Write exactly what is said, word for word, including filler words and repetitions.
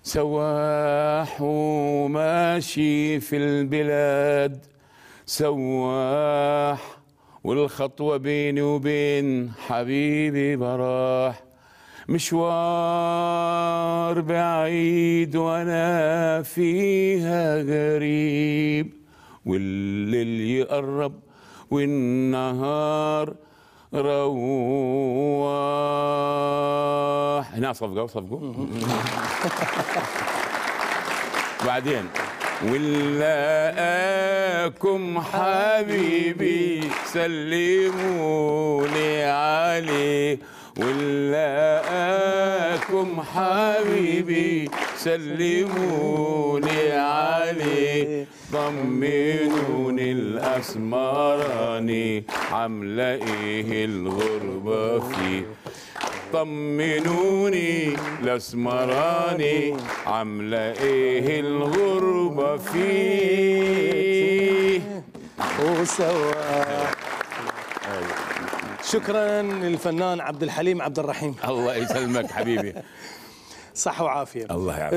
سواح وماشي في البلاد، سواح والخطوة بيني وبين حبيبي براح، مشوار بعيد وانا فيها غريب، والليل يقرب والنهار رواح. هنا صفقة صفقوا بعدين ولاقاكم حبيبي سلموني عليه، ولاقاكم حبيبي سلموني عليه، طمنوني الأسمراني عاملة ايه الغربة فيه، طمنوني الأسمراني عاملة ايه الغربة فيه. وسوا. شكرا للفنان عبد الحليم عبد الرحيم. الله يسلمك حبيبي. صحة وعافية. الله يعافيك.